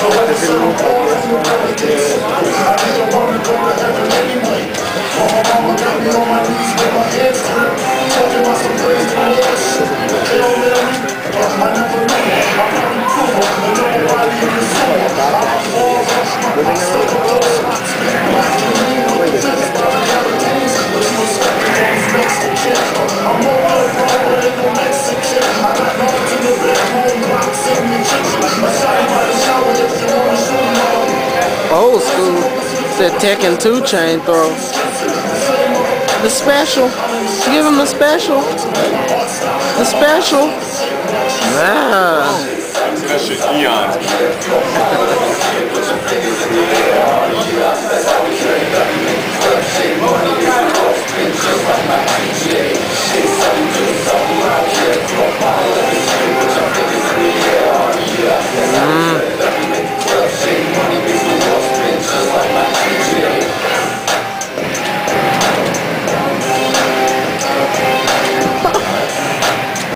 Old school. Said Tekken 2 chain throw. The special. Give him the special. The special. Nah. That shit eons.